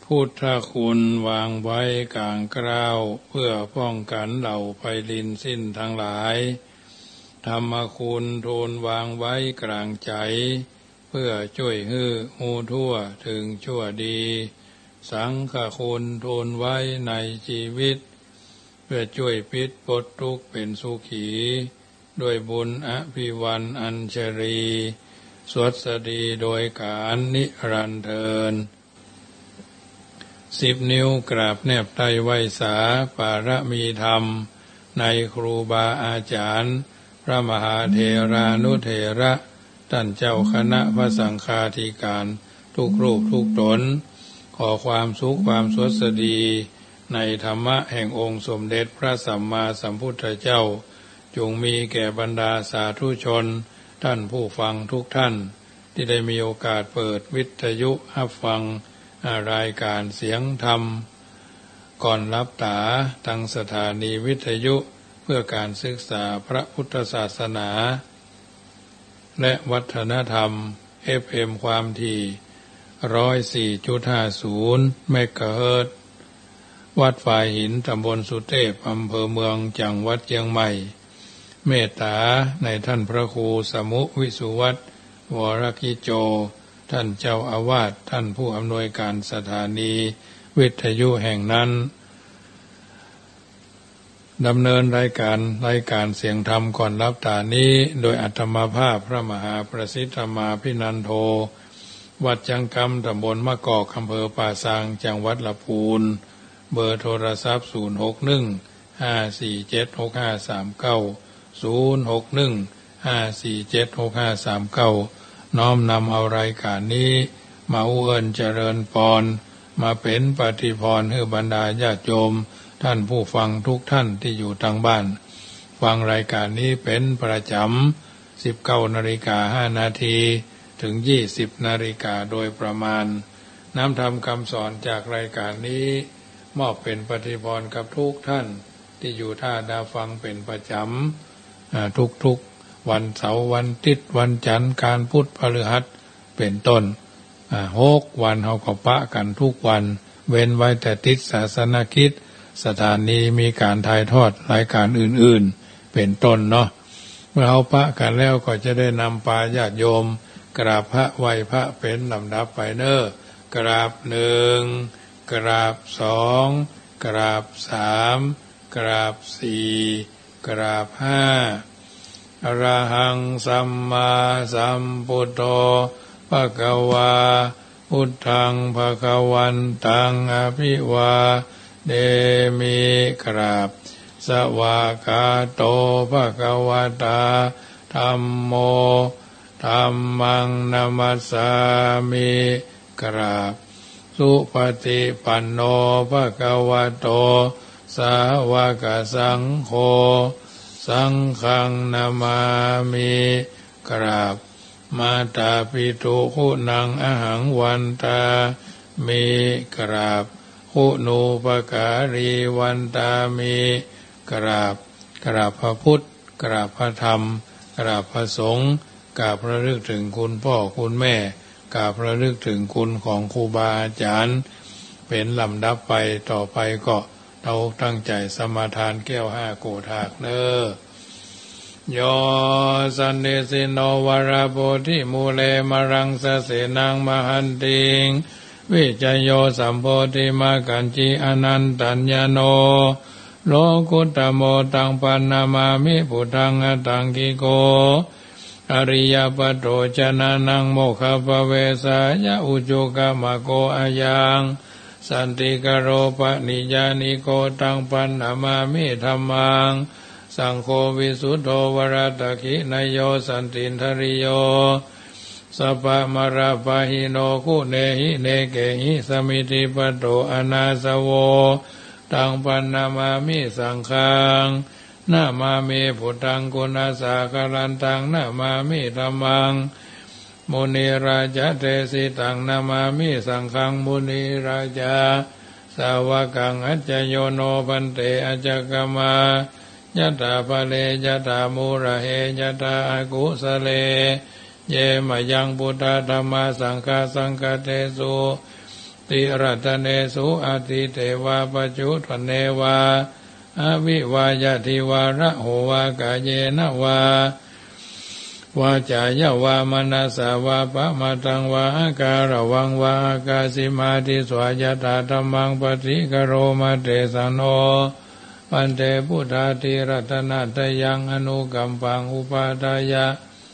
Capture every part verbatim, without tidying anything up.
พุทธคุณวางไว้กลางกล้าวเพื่อป้องกันเหล่าภัยลินสิ้นทั้งหลายธรรมคุณทูลวางไว้กลางใจเพื่อช่วยฮื้อหูทั่วถึงชั่วดีสังฆคุณทูลไว้ในชีวิตเพื่อช่วยพิษปลดทุกข์เป็นสุขีด้วยบุญอภิวันอัญชรีสวัสดีโดยการนิรันดร์เทินสิบนิ้วกราบแนบไตรไวสาปารมีธรรมในครูบาอาจารย์พระมหาเถรานุเถระท่านเจ้าคณะพระสังฆาธิการทุกรูปทุกตนขอความสุขความสวัสดีในธรรมะแห่งองค์สมเด็จพระสัมมาสัมพุทธเจ้าจงมีแก่บรรดาสาธุชนท่านผู้ฟังทุกท่านที่ได้มีโอกาสเปิดวิทยุรับฟังรายการเสียงธรรมก่อนรับตาทางสถานีวิทยุเพื่อการศึกษาพระพุทธศาสนาและวัฒนธรรม เอฟ เอ็ม ความถี่ หนึ่งร้อยสี่จุดห้าศูนย์ เมกะเฮิรตซ์วัดฝ่ายหินตำบลสุเทพอำเภอเมืองจังหวัดเชียงใหม่เมตตาในท่านพระครูสมุวิสุวัตรวรกิโจท่านเจ้าอาวาสท่านผู้อำนวยการสถานีวิทยุแห่งนั้นดำเนินรายการรายการเสียงธรรมก่อนรับตานี้โดยอัตมาภาพพระมหาประสิทธมาภินันโทวัดจังกำตำบลมะกอกอำเภอป่าซางจังหวัดลำพูนเบอร์โทรศัพท์ศูนย์ หก หนึ่ง ห้า สี่ เจ็ด หก ห้า สาม เก้า ศูนย์ หก หนึ่ง ห้า สี่ เจ็ด หก ห้า สาม เก้าน้อมนำเอารายการนี้มาอุเอิญเจริญพรมาเป็นปฏิพรให้บรรดาญาติโยมท่านผู้ฟังทุกท่านที่อยู่ทางบ้านฟังรายการนี้เป็นประจำ สิบเก้านาฬิกาห้านาทีถึงยี่สิบนาฬิกาโดยประมาณน้ำธรรมคำสอนจากรายการนี้มอบเป็นปฏิพรกับทุกท่านที่อยู่ท่าดาฟังเป็นประจำทุกๆวันเสาร์วันอาทิตย์วันจันทร์การพุธพฤหัสเป็นต้นหกวันเฮาก็ปะกันทุกวันเว้นไว้แต่ติดศาสนกิจสถานีมีการถ่ายทอดรายการอื่นๆเป็นต้นเนาะเมื่อเฮาปะกันแล้วก็จะได้นำปาญาติโยมกราบพระไหว้พระเป็นลำดับไปเน้อกราบหนึ่งกราบสองกราบสามกราบสี่กราบห้าอรหังสัมมาสัมพุทโธภะคะวาพุทธังภะคะวันตังอภิวาเดมิกราบสวากขาโตภะคะวะตาธัมโมธัมมังนัมมัสสามิกราบสุปฏิปันโนภะคะวะโตสาวกสังโฆสังฆังนามามิกราบมาตาปิตุคุณังอหังวันตามิกราบคุณูปการีวันตามิกราบกราบพระพุทธกราบพระธรรมกราบพระสงฆ์กราบระลึกถึงคุณพ่อคุณแม่กราบระลึกถึงคุณของครูบาอาจารย์เป็นลำดับไปต่อไปก็เราตั้งใจสมาทานแก้วห้าโกฏากเนอโยสันเดสิโนวราโพธิมูเลมรังสเสนังมหันติงวิจโยสัมโพธิมากันจิอนันตัญญโนโลกุตตโมตังปันนามามิพุทธังอตังกิโกอริยปัตโตชนะนังโมคขภเวสายะอุจุกามโกอายังสันติกโรปนิญานิโกตังปันนามามิธัมมังสังโฆวิสุทโธวรัตถคินโยสันตินทริโยสัพพมราปะหิโนคุเนหิเนเกหิสมิติปัตโตอนาสโวตังปันนามามิสังฆังนามามิพุทธังกุณาสาคลันตังนามามิธัมมังมุนีราจเตสิตังนามามิสังฆังมุนีราจาสาวกังอัจจโยโนพันเตอัจจกมายะถาภะเลยะถามูระเหยะถาอากุสะเลเยมะยังพุทธธัมมาสังฆาสังฆเตสุ ตติรัตเนสุอาทิเทวาปจุทเนวาอวิวายทิวาระโหวากาเยนะวาวาจายาวามนัสสาวาปะมาตังวาอาการวังวาอากาสิมาติสวายตาธรรมังปฏิกโรมาเตสันโนปันเตพุทธาติรัตนาตยังอนุกัมปังอุปาทายะ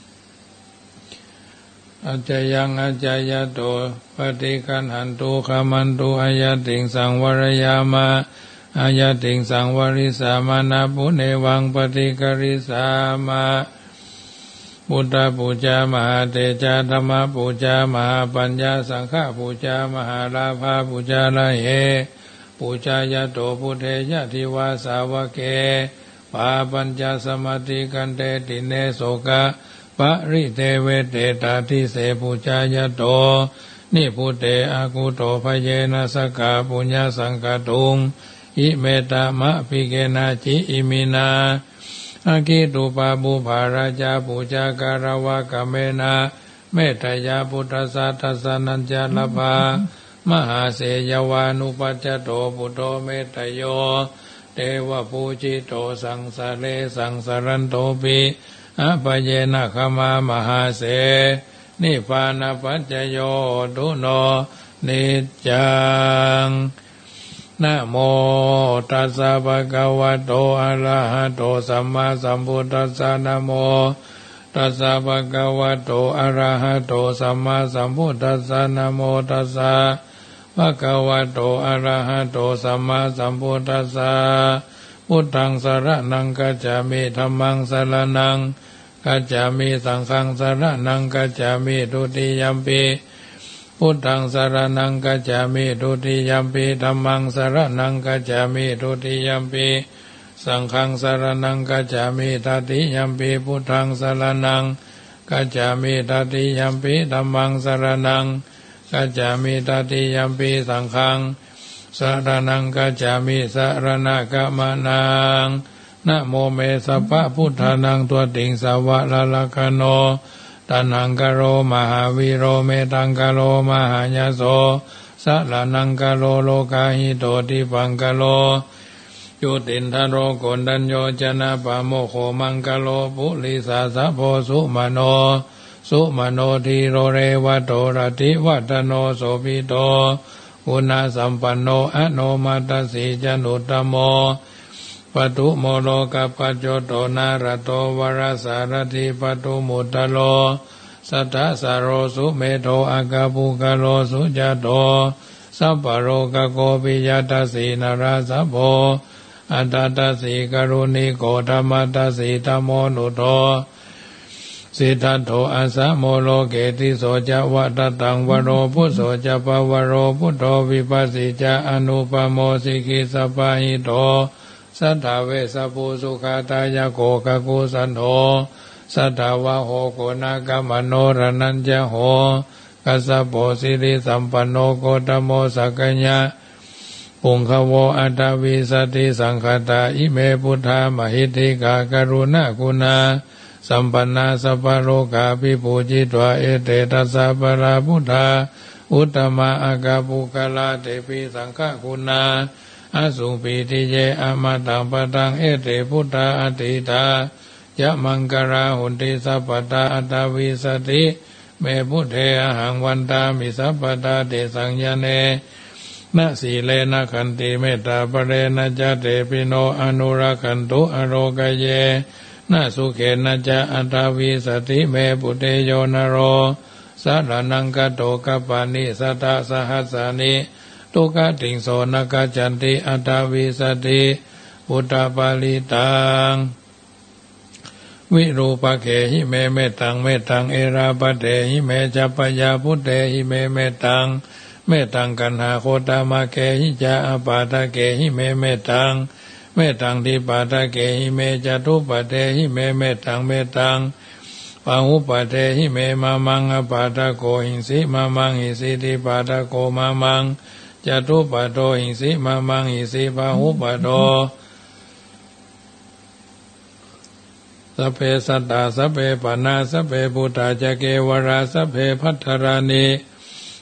อาจยังอาจายโตปฏิคันหันตุขมันตุอายติงสังวรยามาอายติงสังวริสามานาปุเนวังปฏิกริสามาพุทธปูจามหาเตจาธรรมปูจามหาปัญญาสังฆปูจามหาลาภาปูจาละเหปูจายโตพุทเทยะทิวาสาวเกปาปัญจสมาธิกันเตติเนโสกะปริเทเวเตตาทิเสปูจายโตนิพุเตอากุโตภเยนะสกาปุญญสังกตุงอิเมตามะปิเกนาจิอิมินาอากิตุปาบุภาราจาปูจาการวะกะเมนะเมตยาพุทธสัทสนัญจลภามหาเสยวานุปัจจโตปุโตเมตโยเทวปูจิโตสังสะเลสังสารันโตปิอภเยนะขมามหาเสนิพพานปัจจโยตุโนนิจจังนะโมตัสสะภะคะวะโตอะระหะโตสัมมาสัมพุทธัสสะนะโมตัสสะภะคะวะโตอะระหะโตสัมมาสัมพุทธัสสะนะโมตัสสะภะคะวะโตอะระหะโตสัมมาสัมพุทธัสสะพุทธังสรณังกัจฉามิธัมมังสรณังกัจฉามิสังฆังสรณังกัจฉามิทุติยัมปิพุทธังสรณังกัจฉามิทุติยัมปิธัมมังสรณังกัจฉามิทุติยัมปิสังฆังสรณังกัจฉามิตติยัมปิพุทธังสรณังกัจฉามิตติยัมปิธัมมังสรณังกัจฉามิตติยัมปิสังฆังสรณังกัจฉามิสรณะกัมมนังนะโมเมสัพพะพุทธานังตัวติงสาวะละละคโนตันังกโรมหาวิโรเมตังกโรมหายโสสะละนังกโรโลกาหิโตติปังกโลยุตินทโรโกนดัญโยจนะปะโมโคมังกโลปุริสาสะโพสุมโนสุมโนทีโรเรวะโตรติวัตโนโสภิโตอุณาสัมปันโนอโนมัตสีจนุตตโมปตุโมโลกัปปัจโจโตนารโตวรสารถิปตุมุตตโลสัทธสารโรสุเมโทอากาปุกโลสุจโตสัพพโรกโกปิยตัสสีนราสัพโพอัตตาสีกรุณิโกธรรมตัสสีธรรมโมนุโตสิทธัตโถอาสะโมโลเกติโสจะวะตตังวโรพุโสจะปวโรพุทโธวิปัสสิจะอนุปโมสิกิสปะหิโตสัทธาเวสภูสุขาตายโกกกุสันโธสัทธาวะโหโกนากามโนรนัญจโหกัสสะโปสิริสัมปันโนโกตโมสักกัญญาปุงขโวอัตตวิสติสังขตาอิเมพุทธามหิทธิกากรุณากุณาสัมปันนาสัพพโลกาภิปูจิตวะเอเตตัสสะปะราพุทธาอุตตมะอากาปุกลาเตปิสังฆคุณาอสุปีติเยอมตังปตังเอเตพุทธาอติตายะมังกราหุนติสัพพตาอัตตวิสติเมพุทเทอหังวันตามิสัพพตาเตสังยเนนะสีเลนะขันติเมตตาปเรนะจเตปิโนอนุรักขันตุอโรกเยนะสุเขนะจะอัตตวิสติเมพุทเทโยนโรสัรนังกโตกัปปานิสัตตสหัสสานิตุกะติงโสนกจันติอัตตวิสติพุทธปาลิตังวิรูปเขหิเมเมตังเมตังเอราปเตหิเมจัปปยาพุทเตหิเมเมตังเมตังกันหาโคตามะเขหิจาอปาตะเขหิเมเมตังเมตังทิปาตะเขหิเมจตุปเตหิเมเมตังเมตังปะหุปเตหิเมมามังอปาตะโกหิงสิมามังหิสิทิปาตะโกมามังจตุปโตหิงสิมามังหิสิปะหุปโตสัพเพสัตตาสัพเพปนาสัพเพพุทธาจะเกวราสัพเพพัทธรานิ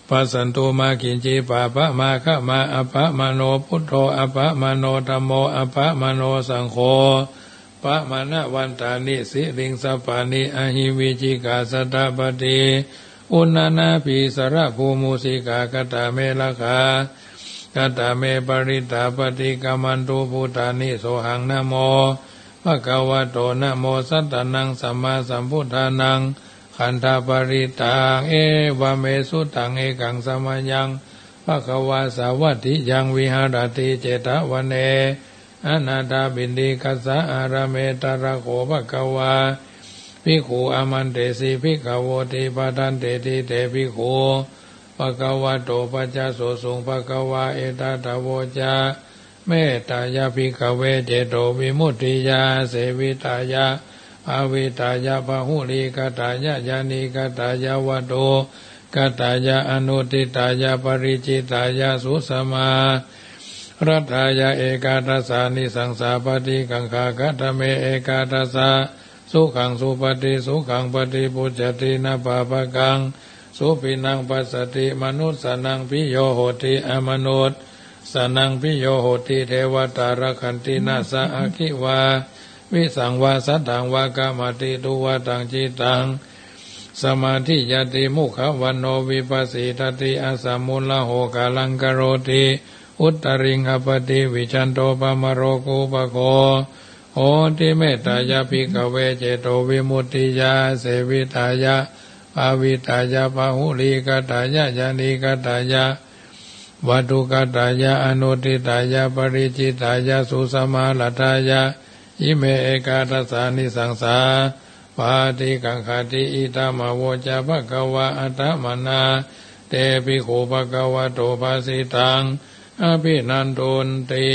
ปัสสันตุมากินจีปะปะมาคะมาอภะมโนพุทโธอภะมโนธัมโมอภะมโนสังโฆปะมะนะวันตานิสิริงสปานิอหิวิจิกาสตปฏิอุณนานาภิสระภูมุสิกากตาเมลคากตาเมปริตาปฏิกามันตุพุทธานิโสหังนะโมภะคะวะโตนะโมสัตตนังสัมมาสัมพุทธานังขันธปริตาเอวะเมสุตังเอกังสมัญญังภะคะวะสาวัตถิยังวิหารติเจตวันเนอนาถาบินดิกัสสะอาระเมตระโขภะคะวะภิกขุอามันเตสิภิกขโวติปะทันเตติเตภิกขุภะคะวะโตปัจจโสสุงภะคะวะเอตตะโวจาเมตตายาภิกขเวเจโตวิมุตติยาเสวิตายาภาวิตายาภาหุลิกตายะยานิกตายาวโตกตายะอนุติตายาปริจิตายาสุสมารัตายาเอกาทัสสานิสังสาปฏิกังคาคัตเมเอกาทัสสะสุขังสุปฏิสุขังปฏิปุจจตินาปาปะกังสุปินังปัสสติมนุสสนังพิโยโหติอมนุษสนังพิโยโหติเทวตารคันตินาสะอาคิวาวิสังวาสัตตังวากามติตุวาตังจิตังสมาธิยติมุขวันโนวิปัสสิทติอาสามุลโหกาลังกโรติอุตตริงหปติวิจันโตปมโรกุปโคโหติเมตตายาภิกขเวเจโตวิมุตติยาเสวิตายาภาวิตายาภาหุลิกตายะยานิกตายะวัตุกตายะอนุติตายาปริจิตายาสุสมาลตายะอิเมเอกาทัสสานิสังสาปาติกังคติอิตามโวจาภะคะวะอัตตมนาเตปิโขภะคะวะโตภาสิตังอภินันโตนติ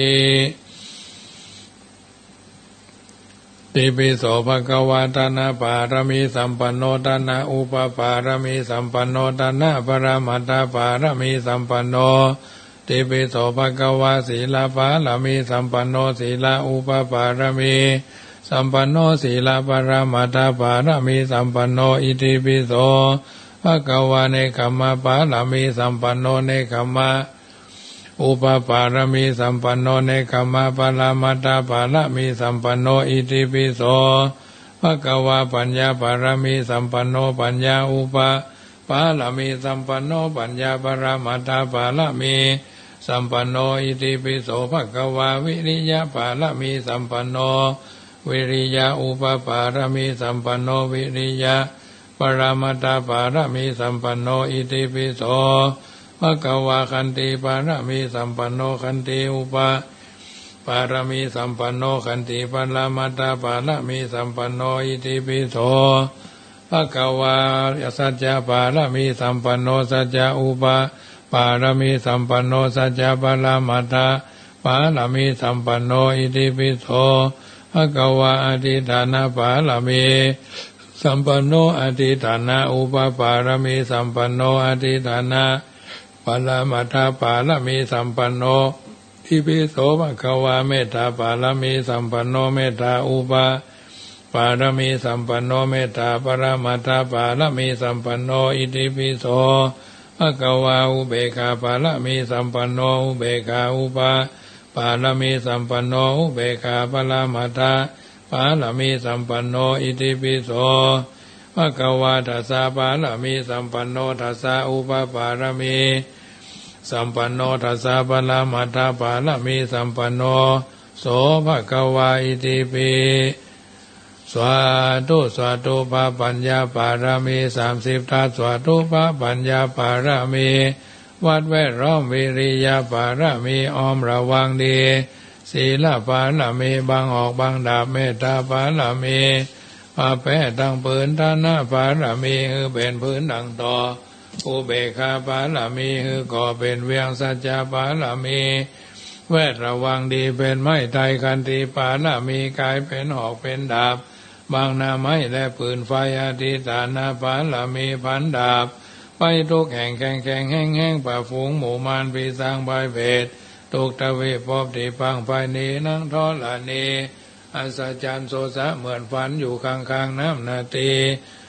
ติปิโสภะคะวะตานะปารมีสัมปันโนตนะอุปปารมีสัมปันโนตนะปรมัตถปารมีสัมปันโนติปิโสภะคะวะศีลปารมีสัมปันโนศีลอุปปารมีสัมปันโนศีลปรมัตถปารมีสัมปันโนอิติปิโสภะคะวะเนคัมมะปารมีสัมปันโนเนคัมมะอุปปารมีสัมปันโนเนคัมมะปรมัตถปารมีสัมปันโนอิติปิโสภะคะวะปัญญาปารมีสัมปันโนปัญญาอุปปารมีสัมปันโนปัญญาปรมัตถปารมีสัมปันโนอิติปิโสภะคะวะวิริยะปารมีสัมปันโนวิริยะอุปปารมีสัมปันโนวิริยะปรมัตถปารมีสัมปันโนอิติปิโสภะคะวะขันติปารมีสัมปันโนขันติอุปปารมีสัมปันโนขันติปรมัตถปารมีสัมปันโนอิติปิโสภะคะวะสัจจะปารมีสัมปันโนสัจจะอุปปารมีสัมปันโนสัจจะปรมัตถปารมีสัมปันโนอิติปิโสภะคะวะอธิฐานะปารมีสัมปันโนอธิฐานะอุปปารมีสัมปันโนอธิฐานะปรมัตถปารมีสัมปันโนอิติปิโสภะคะวะเมตตาปารมีสัมปันโนเมตตาอุปปารมีสัมปันโนเมตตาปรมัตถปารมีสัมปันโนอิติปิโสภะคะวะอุเบกขาปารมีสัมปันโนอุเบกขาอุปปารมีสัมปันโนอุเบกขาปรมัตถปารมีสัมปันโนอิติปิโสภะคะวะทัสสะปารมีสัมปันโนทัสสะอุปปารมีสัมปันโนทัสสะปรมัตถปารมีสัมปันโนโสภะคะวะอิติปิสวาธุสวาธุปะปัญญาปารมีสามสิบทัศสวาธุปะปัญญาปารมีวัดแวดล้อมวิริยะปารมีอ้อมระวังดีศีลปารมีบางออกบางดาบเมตตาปารมีพาแพ้ดังปืนทานะปารมีคือเป็นพื้นดังต่ออุเบกขาปารมีคือก่อเป็นเวียงสัจจะปารมีแวดระวังดีเป็นไม้ไตรคันติปารมีกายเป็นหอกเป็นดาบบางนาไม้และปืนไฟอธิฐานาปารมีพันดาบไปทุกแห่งแข่งแข่งแห้งแห้งป่าฝูงหมู่มารปีสร้างใบเวททุกทวีปพที่พังภายนี้นั่งทอลานีอัศจรรย์โสสะเหมือนฝันอยู่ข้างๆน้ำนาตี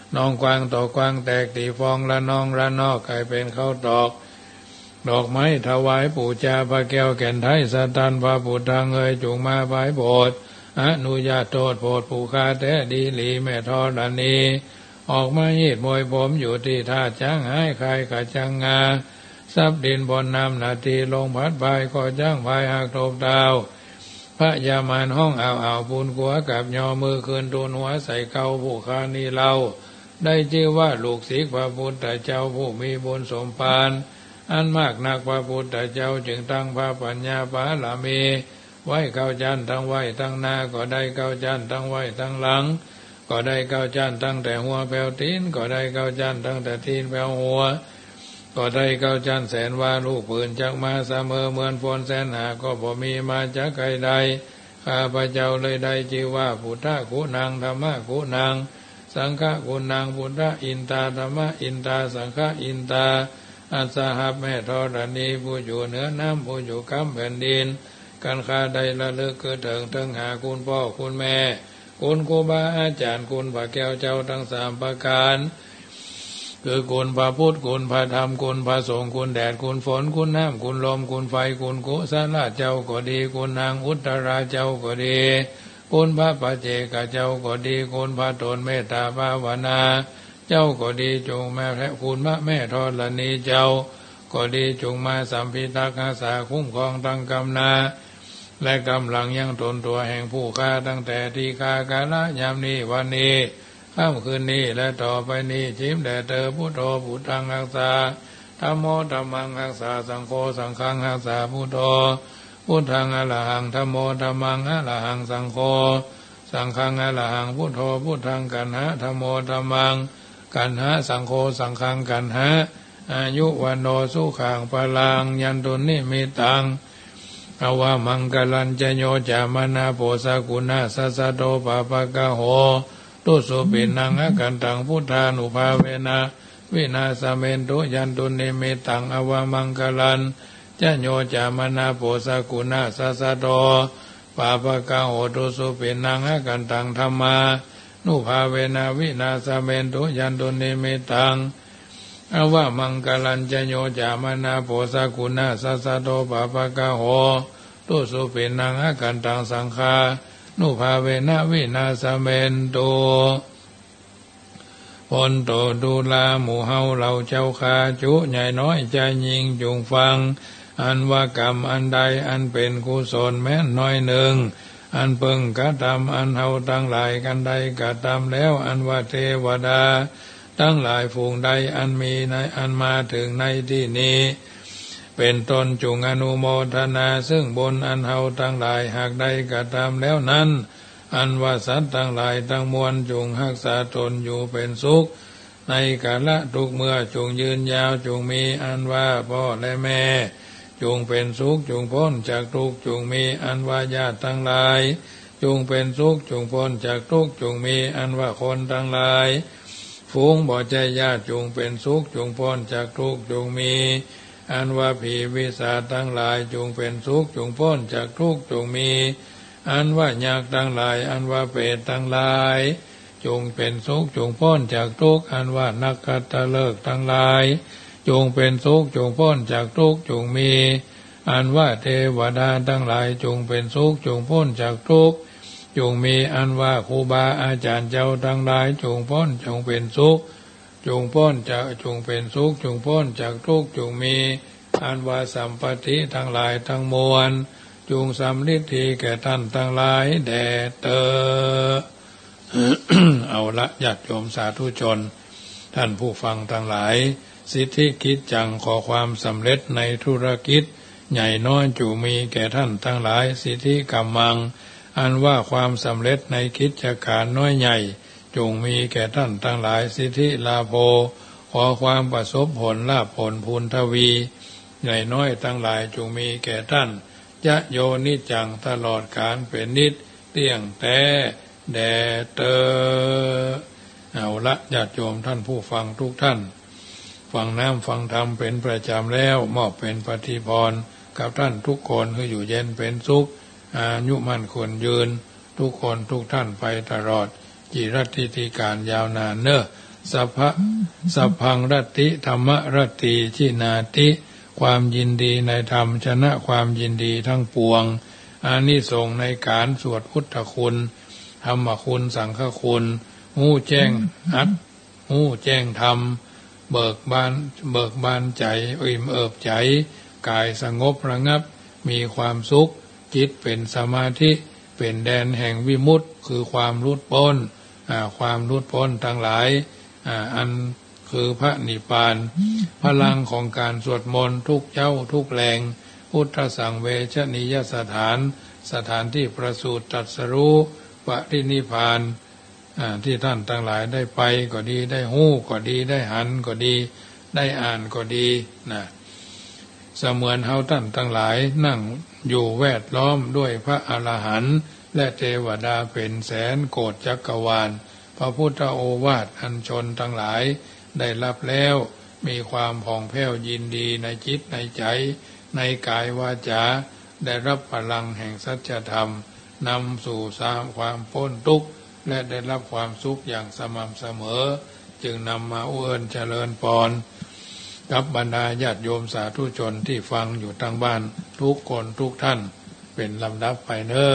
น้องกวางตอกกวางแตกตีฟองละน้องละนอกกลายเป็นข้าวตอกดอกไม้ถวายปู่จาพระแก้วแก่นไทยสตันพระพุทธังเอ่ยจุงมาบายโปรดอนุญาตโทษโปรดผู้ฆ่าแต่ดีหลีแม่ทอดนีออกมาหีดมวยผมอยู่ที่ท่าจ้างหายคายกะจังงาซับดินบนน้ำนาทีลงพัดใบก็จ้างใบหักทบดาวพระยามานห้องอ่าวอ่าวปูนกัวกับยอมือคืนตูนหัวใส่เกาผู้คานีเราได้ชื่อว่าลูกศิษย์พระพุทธเจ้าผู้มีบุญสมภารอันมากนักพระพุทธเจ้าจึงตั้งพระปัญญาปาลามีไว้เก้าจันทั้งไว้ทั้งหน้าก็ได้เก้าจันทั้งไว้ทั้งหลังก็ได้เก้าจันตั้งแต่หัวแผ่วตีนก็ได้เก้าจันตั้งแต่ตีนแผ่วหัวก็ได้เก้าจันแสนว่าลูกปืนจักมาเสมอเหมือนฝนแสนหาก็บ่มีมาจากใครใดข้าพระเจ้าเลยได้ชื่อว่าพุทธคุณังธรรมคุณังสังฆคุณังพุทธอินตาธรรมอินตาสังฆอินตาอัสสหับแม่ธรณีผู้อยู่เหนือน้ำผู้อยู่กำแผ่นดินการข้าใดละเลิกเกิดถึงทั้งหาคุณพ่อคุณแม่คุณครูบาอาจารย์คุณพระแก้วเจ้าทั้งสามประการคือคุณพระพุทธคุณพระธรรมคุณพระสงฆ์คุณแดดคุณฝนคุณน้ำคุณลมคุณไฟคุณกุศลเจ้าก็ดีคุณนางอุตราเจ้าก็ดีคุณพระปัจเจกเจ้าก็ดีคุณพระตนเมตตาภาวนาเจ้าก็ดีจงมาแผ่คุณพระแม่ธรณีเจ้าก็ดีจงมาสัมพิทักษ์รักษาคุ้มครองตั้งกำนาและกำลังยังตนตัวแห่งผู้ฆ่าตั้งแต่ที่ฆ่ากาลยามนี้วันนี้ค่ำคืนนี้และต่อไปนี้ชิมแด่เธอพุทโธพุทธังรักษาธัมโมธัมมังรักษาสังโฆสังฆังรักษาพุทโธพุทธังอะระหังธัมโมธัมมังอะระหังสังโฆสังฆังอะระหังพุทโธพุทธังกันหะธัมโมธัมมังกันหะสังโฆสังฆังกันหะอายุวันโนสุขังพลังยันตุนิมิตังอวามังกลัญจโยจามนาโพสกุณาสัสสะโตปะปะกะโหตุสุปินังอกันตังพุทธานุภาเวนะวินาสเมนตุยันตุนิมิตังอวามังกลัญจโยจามนาโพสกุณาสัสสะโตปะปะกะโหตุสุปินังอกันตังธัมมานุภาเวนะวินาสเมนตุยันตุนิมิตังอวามังกลัญจโยจามนาโพสกุณาสัสสะโตปะปะกะโหตุสุปินังอกันตังสังฆานุภาเวนะวินาสเมนตุพลโตดูลาหมู่เฮาเราเจ้าคาจุใหญ่น้อยใจยิงจงฟังอันว่ากรรมอันใดอันเป็นกุศลแม้นน้อยหนึ่งอันเพิ่งกระทำอันเฮาทั้งหลายกันใดกระทำแล้วอันว่าเทวดาทั้งหลายฝูงใดอันมีในอันมาถึงในที่นี้เป็นตนจงอนุโมทนาซึ่งบุญอันเฮาทั้งหลายหากใดกระทำแล้วนั้นอันว่าสัตว์ทั้งหลายทั้งมวลจงรักษาตนอยู่เป็นสุขในกาลทุกเมื่อจงยืนยาวจงมีอันว่าพ่อและแม่จงเป็นสุขจงพ้นจากทุกข์จงมีอันว่าญาติทั้งหลายจงเป็นสุขจงพ้นจากทุกข์จงมีอันว่าคนทั้งหลายฝูงบ่ใจญาติจงเป็นสุขจงพ้นจากทุกข์จงมีอันว่าผีวิสาทั้งหลายจงเป็นสุขจงพ้นจากทุกข์จงมีอันว่ายักษ์ทั้งหลายอันว่าเปรตทั้งหลายจงเป็นสุขจงพ้นจากทุกข์อันว่านักขัตฤกษ์ทั้งหลายจงเป็นสุขจงพ้นจากทุกข์จงมีอันว่าเทวดาทั้งหลายจงเป็นสุขจงพ้นจากทุกข์จงมีอันว่าครูบาอาจารย์เจ้าทั้งหลายจงพ้นจงเป็นสุขจงพ้นจากจงเป็นสุขจงพ้นจากทุกข์จงมีอันว่าสัมปติทั้งหลายทั้งมวลจงสำลิดทีแก่ท่านทั้งหลายแด่เตอ เอาละญาติโยมสาธุชนท่านผู้ฟังทั้งหลายสิทธิคิดจังขอความสำเร็จในธุรกิจใหญ่น้อยจูมีแก่ท่านทั้งหลายสิทธิกำมังอันว่าความสำเร็จในกิจการน้อยใหญ่จงมีแก่ท่านทั้งหลายสิทธิลาภขอความประสบผลลาภผลพูนทวีใหญ่น้อยทั้งหลายจงมีแก่ท่านยะโยนิจังตลอดกาลเป็นนิจเตี้ยงแต่แด่เตอเอาละญาติโยมท่านผู้ฟังทุกท่านฟังน้ำฟังธรรมเป็นประจำแล้วมอบเป็นปฏิพรกับท่านทุกคนให้อยู่เย็นเป็นสุขอายุมั่นควรยืนทุกคนทุกท่านไปตลอดจิรัตติการยาวนานเนอะสัพพะสัพพังรตติธรรมรตติชินาติความยินดีในธรรมชนะความยินดีทั้งปวงอานิสงส์ในการสวดพุทธคุณธรรมคุณสังฆคุณหู้แจ้งอัตหู้แจ้งธรรมเบิกบานเบิกบานใจอิ่มเอิบใจกายสงบระงับมีความสุขจิตเป็นสมาธิเป็นแดนแห่งวิมุตติคือความรุดพ้นความรุดพ้นทั้งหลายอันคือพระนิพพานพลังของการสวดมนต์ทุกเจ้าทุกแรงพุทธสังเวชนียสถานสถานที่ประสูติตรัสรู้ปรินิพพานที่ท่านทั้งหลายได้ไปก็ดีได้หู้ก็ดีได้หันก็ดีได้อ่านก็ดีนะเสมือนเฮาท่านทั้งหลายนั่งอยู่แวดล้อมด้วยพระอรหันต์และเทวดาเป็นแสนโกฏจักรวาลพระพุทธโอวาทอันชนทั้งหลายได้รับแล้วมีความผ่องแผ้วยินดีในจิตในใจในกายวาจาได้รับพลังแห่งสัจธรรมนำสู่สามความพ้นทุกข์และได้รับความสุขอย่างสม่ำเสมอจึงนำมาอวยเจริญพรกับบรรดาญาติโยมสาธุชนที่ฟังอยู่ทางบ้านทุกคนทุกท่านเป็นลำดับไปเนอ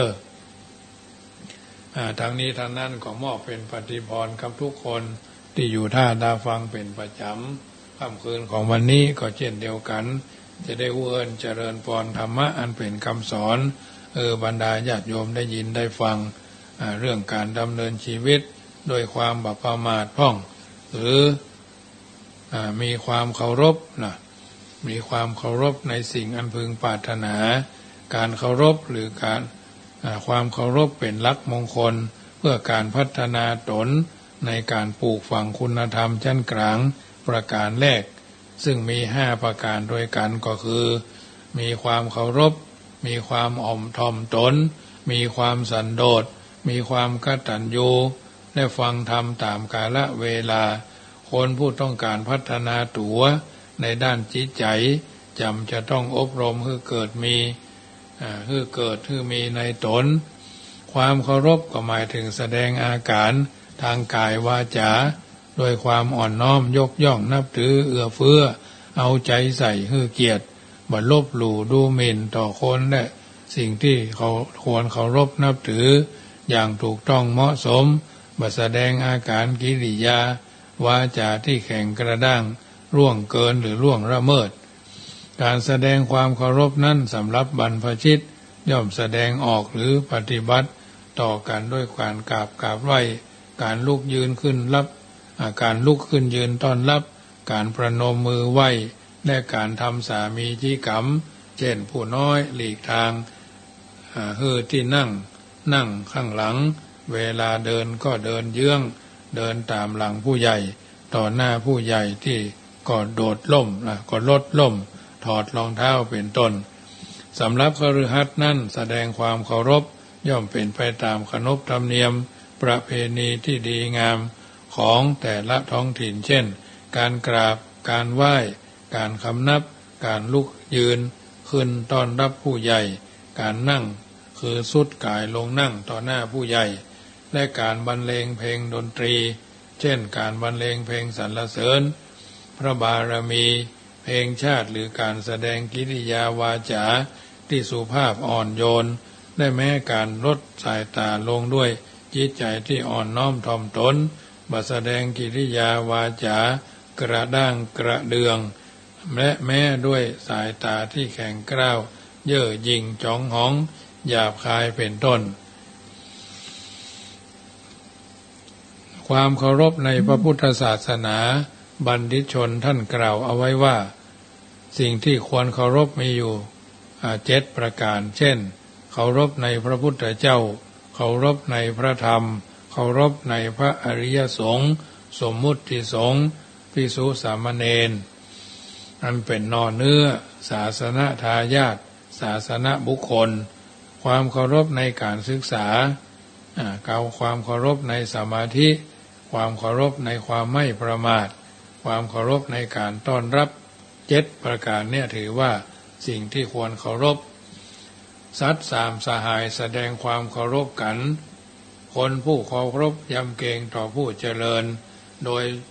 ทางนี้ทางนั้นก็มอบเป็นปฏิพรกับทุกคนที่อยู่ท่าดาฟังเป็นประจำค่ำคืนของวันนี้ก็เช่นเดียวกันจะได้อวยเจริญพรธรรมะอันเป็นคำสอนเออบรรดาญาติโยมได้ยินได้ฟังเรื่องการดำเนินชีวิตโดยความบัพมาทพ่องหรือมีความเคารพนะมีความเคารพในสิ่งอันพึงปรารถนาการเคารพหรือการความเคารพเป็นหลักมงคลเพื่อการพัฒนาตนในการปลูกฝังคุณธรรมชั้นกลางประการแรกซึ่งมีห้าประการด้วยกันก็คือมีความเคารพมีความอ่อมถ่อมตนมีความสันโดษมีความกตัญญูและฟังธรรมตามกาลเวลาคนผู้ต้องการพัฒนาตัวในด้านจิตใจจำจะต้องอบรมให้เกิดมีให้เกิดให้มีในตนความเคารพก็หมายถึงแสดงอาการทางกายวาจาโดยความอ่อนน้อมยกย่องนับถือเอื้อเฟื้อเอาใจใส่ให้เกียรติบ่ลบหลู่ดูหมิ่นต่อคนและสิ่งที่เขาควรเคารพนับถืออย่างถูกต้องเหมาะสมบ่แสดงอาการกิริยาวาจาที่แข็งกระด้างล่วงเกินหรือล่วงละเมิดการแสดงความเคารพนั้นสำหรับบรรพชิตย่อมแสดงออกหรือปฏิบัติต่อกันด้วยการกราบกราบไหว้การลุกยืนขึ้นรับการลุกขึ้นยืนต้อนรับการประนมมือไหว้และการทำสามีจิกรรมเช่นผู้น้อยหลีกทางเฮือที่นั่งนั่งข้างหลังเวลาเดินก็เดินเยื้องเดินตามหลังผู้ใหญ่ต่อหน้าผู้ใหญ่ที่ก็โดดล่มนะก็ลดล่มถอดรองเท้าเป็นต้นสำหรับคฤหัสถ์นั้นแสดงความเคารพย่อมเป็นไปตามขนบธรรมเนียมประเพณีที่ดีงามของแต่ละท้องถิ่นเช่นการกราบการไหว้การคำนับการลุกยืนขึ้นต้อนรับผู้ใหญ่การนั่งคือสุดกายลงนั่งต่อหน้าผู้ใหญ่และการบรรเลงเพลงดนตรีเช่นการบรรเลงเพลงสรรเสริญพระบารมีเพลงชาติหรือการแสดงกิริยาวาจาที่สุภาพอ่อนโยนและแม้การลดสายตาลงด้วยจิตใจที่อ่อนน้อมถ่อมตนบ่แสดงกิริยาวาจากระด้างกระเดืองและแม้ด้วยสายตาที่แข็งกร้าวเย่อหยิ่งจ้องหองหยาบคายเป็นต้นความเคารพในพระพุทธศาสนาบัณฑิตชนท่านกล่าวเอาไว้ว่าสิ่งที่ควรเคารพมีอยู่เจ็ดประการเช่นเคารพในพระพุทธเจ้าเคารพในพระธรรมเคารพในพระอริยสงฆ์สมมุติสงฆ์ภิกษุสามเณรอันเป็นนอเนื้อศาสนทายาทศาสนบุคคลความเคารพในการศึกษาการความเคารพในสมาธิความเคารพในความไม่ประมาทความเคารพในการต้อนรับเจ็ดประการเนี่ยถือว่าสิ่งที่ควรเคารพสัตว์สามสหายแสดงความเคารพกันคนผู้เคารพยำเกรงต่อผู้เจริญโดย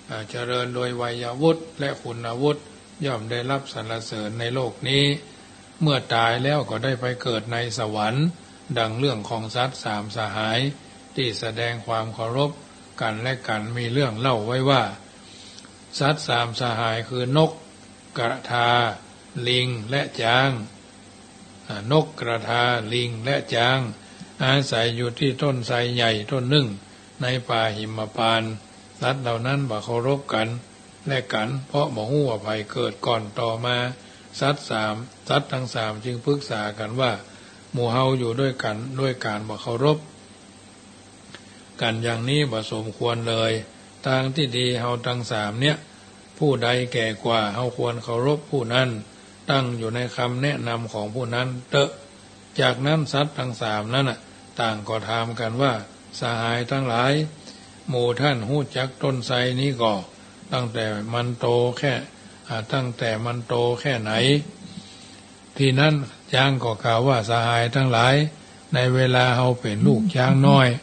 เจริญโดยวัยวุฒิและคุณวุฒิย่อมได้รับสรรเสริญในโลกนี้เมื่อตายแล้วก็ได้ไปเกิดในสวรรค์ดังเรื่องของสัตว์สามสหายที่แสดงความเคารพกันและกันมีเรื่องเล่าไว้ว่าสัตว์สามสหายคือนกกระทาลิงและช้างนกกระทาลิงและช้างอาศัยอยู่ที่ต้นไทรใหญ่ต้นหนึ่งในป่าหิมพานต์สัตว์เหล่านั้นบ่เคารพกันและกันเพราะบ่ฮู้ว่าภัยเกิดก่อนต่อมาสัตว์สามสัตว์ทั้งสามจึงปรึกษากันว่าหมู่เฮาอยู่ด้วยกันด้วยการบ่เคารพกันอย่างนี้บ่สมควรเลยทางที่ดีเฮาทั้งสามเนี่ยผู้ใดแก่กว่าเฮาควรเคารพผู้นั้นตั้งอยู่ในคำแนะนำของผู้นั้นเตอะจากนั้นสัตว์ทั้งสามนั้นน่ะต่างก็ถามกันว่าสหายทั้งหลายหมู่ท่านฮู้จักต้นไทรนี้ก่อตั้งแต่มันโตแค่ตั้งแต่มันโตแค่ไหนที่นั้นช้างก็กล่าวว่าสหายทั้งหลายในเวลาเฮาเป็นลูกช้างน้อย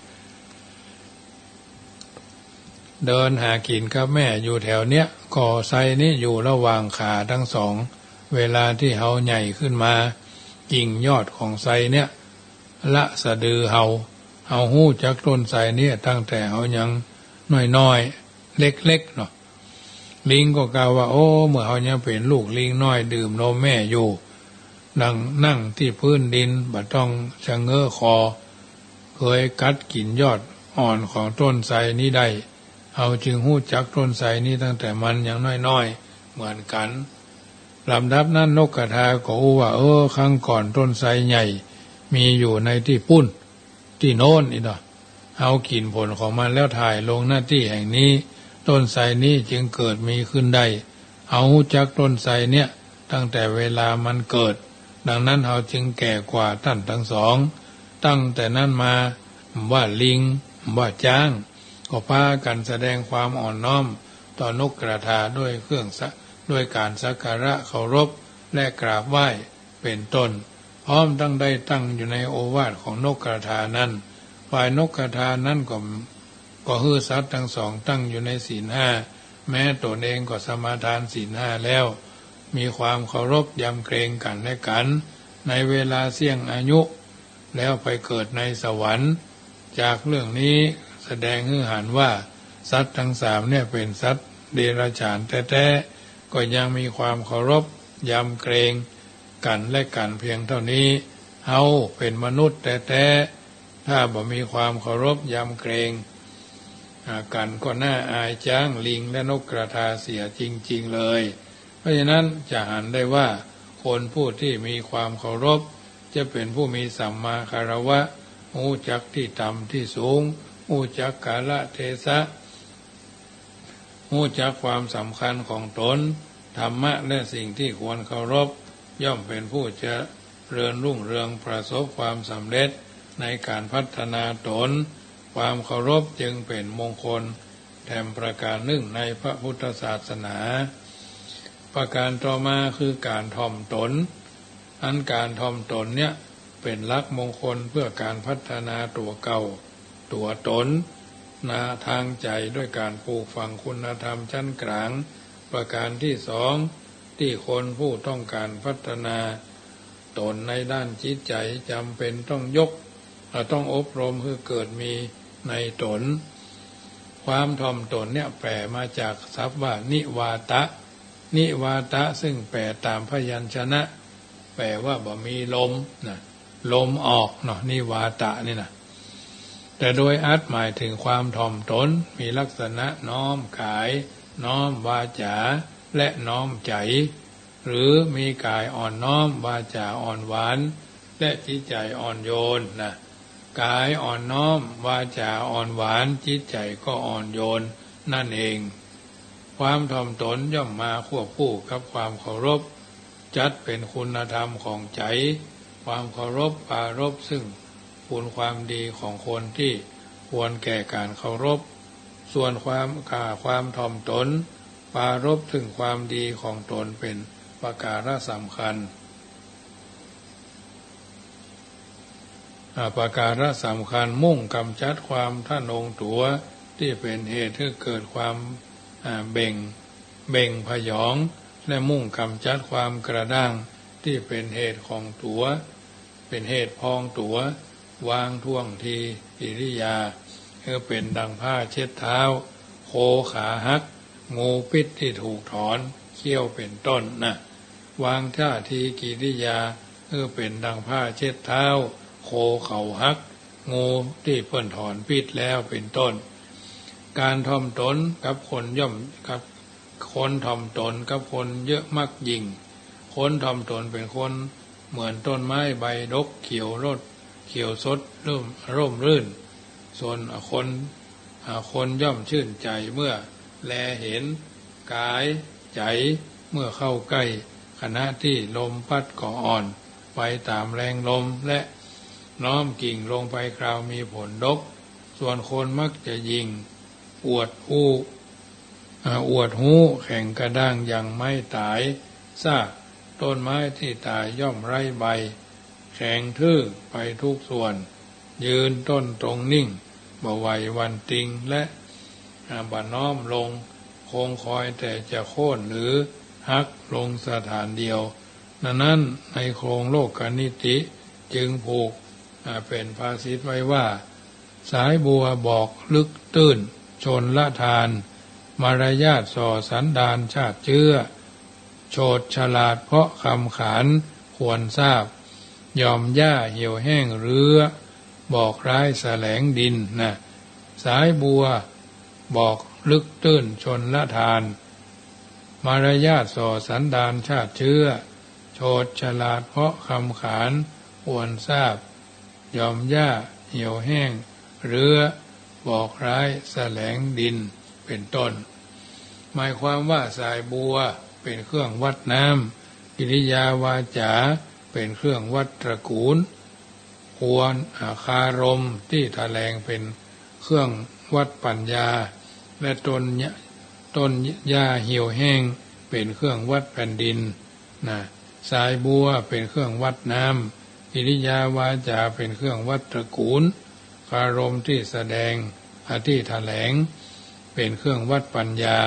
เดินหากินกับแม่อยู่แถวเนี้ยก่อไทรนี้อยู่ระหว่างขาทั้งสองเวลาที่เฮาใหญ่ขึ้นมากิ่งยอดของไทรเนี่ยละสะดือเฮาเฮาฮู้จักต้นไทรเนี่ยตั้งแต่เฮายังน้อยๆเล็กๆเนาะลิงก็กล่าวว่าโอ้เมื่อเฮายังเป็นลูกลิงน้อยดื่มนมแม่อยู่นั่งนั่งที่พื้นดินบ่ต้องชะเง้อคอเคยกัดกินยอดอ่อนของต้นไทรนี้ได้เฮาจึงฮู้จักต้นไทรนี้ตั้งแต่มันยังน้อยๆเหมือนกันลำดับนั้นนกกระทาก็อู้ว่าเออครั้งก่อนต้นไทรใหญ่มีอยู่ในที่ปุ้นที่โน้นนี่เนาะเอากินผลของมันแล้วถ่ายลงหน้าที่แห่งนี้ต้นไทรนี้จึงเกิดมีขึ้นได้เอาฮู้จักต้นไทรเนี่ยตั้งแต่เวลามันเกิดดังนั้นเฮาจึงแก่กว่าท่านทั้งสองตั้งแต่นั้นมาว่าลิงว่าช้างก็พากันแสดงความอ่อนน้อมต่อนกกระทาด้วยเครื่องด้วยการสักการะเคารพและกราบไหว้เป็นต้นพร้อมตั้งได้ตั้งอยู่ในโอวาทของนกกระทานั้นฝ่ายนกกระทานั้นก็ก็ฮือสัตว์ทั้งสองตั้งอยู่ในศีลห้าแม้ตนเองก็สมาทานศีลห้าแล้วมีความเคารพยำเกรงกันและกันในเวลาเสี่ยงอายุแล้วไปเกิดในสวรรค์จากเรื่องนี้แสดงให้เห็นว่าสัตว์ทั้งสามเนี่ยเป็นสัตว์เดรัจฉานแท้ๆก็ยังมีความเคารพยำเกรงกันและกันเพียงเท่านี้เฮาเป็นมนุษย์แท้ๆถ้าบ่มีความเคารพยำเกรงกันก็น่าอายช้างลิงและนกกระทาเสียจริงๆเลยเพราะฉะนั้นจะเห็นได้ว่าคนผู้ที่มีความเคารพจะเป็นผู้มีสัมมาคารวะรู้จักที่ต่ำที่สูงรู้จักกาลเทศะรู้จักความสำคัญของตนธรรมะและสิ่งที่ควรเคารพย่อมเป็นผู้จะเรือนรุ่งเรืองประสบความสำเร็จในการพัฒนาตนความเคารพจึงเป็นมงคลแถมประการหนึ่งในพระพุทธศาสนาประการต่อมาคือการถ่อมตนอันการถ่อมตนเนี่ยเป็นหลักมงคลเพื่อการพัฒนาตัวเก่าตัวตนนาทางใจด้วยการปลูกฝังคุณธรรมชั้นกลางประการที่สองที่คนผู้ต้องการพัฒนาตนในด้านจิตใจจำเป็นต้องยกต้องอบรมให้เกิดมีในตนความถ่อมตนเนี่ยแปลมาจากศัพท์ว่านิวาตะนิวาตะซึ่งแปลตามพยัญชนะแปลว่าบ่มีลมนะลมออกเนาะนิวาตะนี่นะแต่โดยอัดหมายถึงความถ่อมตนมีลักษณะน้อมกายน้อมวาจาและน้อมใจหรือมีกายอ่อนน้อมวาจาอ่อนหวานและจิตใจอ่อนโยนนะกายอ่อนน้อมวาจาอ่อนหวานจิตใจก็อ่อนโยนนั่นเองความถ่อมตนย่อมมาควบคู่กับความเคารพจัดเป็นคุณธรรมของใจความเคารพปรารภซึ่งคุณความดีของคนที่ควรแก่การเคารพส่วนความกาความถ่อมตนปรารภถึงความดีของตนเป็นประการสำคัญประการสำคัญมุ่งกำจัดความท่านองตัวที่เป็นเหตุให้เกิดความเบ่งเบ่งพยองและมุ่งกำจัดความกระด้างที่เป็นเหตุของตัวเป็นเหตุพองตัววางท่วงทีกิริยาเพื่อเป็นดังผ้าเช็ดเท้าโคขาหักงูพิษที่ถูกถอนเขี้ยวเป็นต้นนะวางท่าทีกิริยาเพื่อเป็นดังผ้าเช็ดเท้าโคเข่าหักงูที่เพิ่นถอนพิษแล้วเป็นต้นการถ่อมตนกับคนย่อมกับคนถ่อมตนกับคนเยอะมักยิ่งคนถ่อมตนเป็นคนเหมือนต้นไม้ใบดกเขียวรดเขียวสดร่มร่มรื่นส่วนคนคนย่อมชื่นใจเมื่อแลเห็นกายใจเมื่อเข้าใกล้ขณะที่ลมพัดก่ออ่อนไปตามแรงลมและน้อมกิ่งลงไปคราวมีผลดกส่วนคนมักจะยิงอวดหูอวดหูแข่งกระด้างยังไม่ตายซากต้นไม้ที่ตายย่อมไร้ใบแข็งทื่อไปทุกส่วนยืนต้นตรงนิ่งบ่ไหววันติงและบ่น้อมลงคงคอยแต่จะโค่นหรือหักลงสถานเดียวนั้นในโครงโลกกนิติจึงผูกเป็นภาษิตไว้ว่าสายบัวบอกลึกตื้นชนละทานมารยาทส่อสันดานชาติเชื้อโฉดฉลาดเพราะคำขานควรทราบยอมหญ้าเหี่ยวแห้งเรือบอกร้ายแสลงดินนะสายบัวบอกลึกตื้นชนละทานมารยาทส่อสันดานชาติเชื้อโฉดฉลาดเพราะคำขานควรทราบยอมหญ้าเหี่ยวแห้งเรือบอกร้ายแสลงดินเป็นต้นหมายความว่าสายบัวเป็นเครื่องวัดน้ำกิริยาวาจาเป็นเครื่องวัดตระกูลควรอาคารมที่แถลงเป็นเครื่องวัดปัญญาและต้นต้นหญ้าเหี่ยวแห้งเป็นเครื่องวัดแผ่นดินนะสายบัวเป็นเครื่องวัดน้ำกิริยาวาจาเป็นเครื่องวัดตระกูลคารมที่แสดงอาที่แถลงเป็นเครื่องวัดปัญญา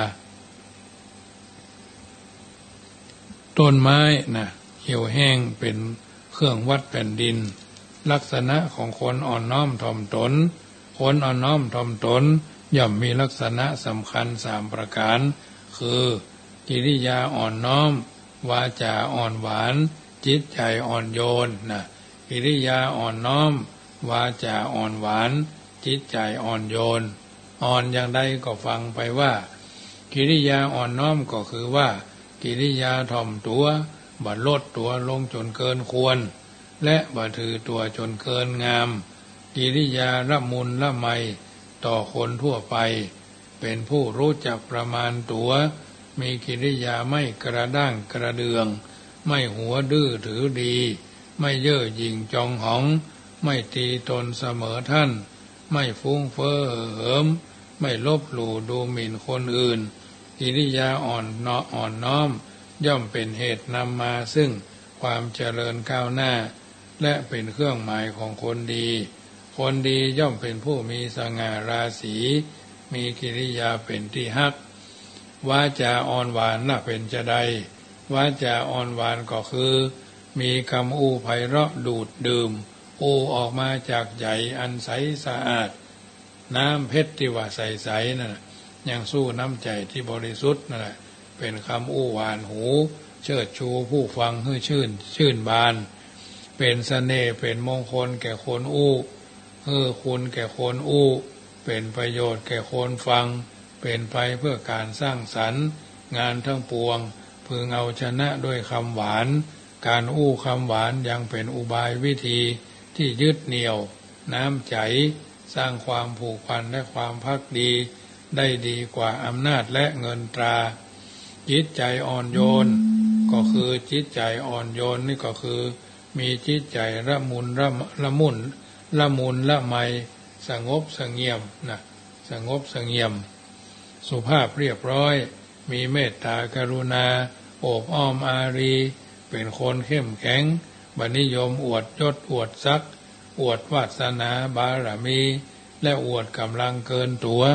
ต้นไม้นะเหี่ยวแห้งเป็นเครื่องวัดแผ่นดินลักษณะของคนอ่อนน้อมถ่อมตนคนอ่อนน้อมถ่อมตนย่อมมีลักษณะสำคัญสามประการคือกิริยาอ่อนน้อมวาจาอ่อนหวานจิตใจอ่อนโยนนะกิริยาอ่อนน้อมวาจาอ่อนหวานจิตใจอ่อนโยนอ่อนอย่างใดก็ฟังไปว่ากิริยาอ่อนน้อมก็คือว่ากิริยาถ่อมตัวบ่ลดตัวลงจนเกินควรและบ่ถือตัวจนเกินงามกิริยาละมุนละไมต่อคนทั่วไปเป็นผู้รู้จักประมาณตัวมีกิริยาไม่กระด้างกระเดืองไม่หัวดื้อถือดีไม่เย่อหยิ่งจองหองไม่ตีตนเสมอท่านไม่ฟุ้งเฟ้อเหิมไม่ลบหลู่ดูหมิ่นคนอื่นกิริยาอ่อนเนาะอ่อนน้อมย่อมเป็นเหตุนำมาซึ่งความเจริญก้าวหน้าและเป็นเครื่องหมายของคนดีคนดีย่อมเป็นผู้มีสง่าราศีมีกิริยาเป็นที่ฮักวาจาอ่อนหวานน่ะเป็นจะใดวาจาอ่อนหวานก็คือมีคำอู้ไพเราะดูดดื่มอู้ออกมาจากใจอันใสสะอาดน้ำเพชรที่ว่าใสๆนั่นยังสู้น้ำใจที่บริสุทธิ์นั่นแหละเป็นคำอู้หวานหูเชิดชูผู้ฟังให้ชื่นชื่นบานเป็นเสน่ห์เป็นมงคลแก่คนอู้เฮือคุณแก่คนอู้เป็นประโยชน์แก่คนฟังเป็นไปเพื่อการสร้างสรรค์งานทั้งปวงพึงเอาชนะด้วยคำหวานการอู้คำหวานยังเป็นอุบายวิธีที่ยึดเหนี่ยวน้ำใจสร้างความผูกพันและความภักดีได้ดีกว่าอำนาจและเงินตราจิตใจอ่อนโยนก็คือจิตใจอ่อนโยนนี่ก็คือมีจิตใจละมุนละละมุนละมุนละไมสงบสงเงียมนะสงบสงเงียมสุภาพเรียบร้อยมีเมตตากรุณาโอบอ้อมอารีเป็นคนเข้มแข็งบัณฑิยมอวดยศอวดศักดิ์อวดวาสนาบารมีและอวดกำลังเกินตัว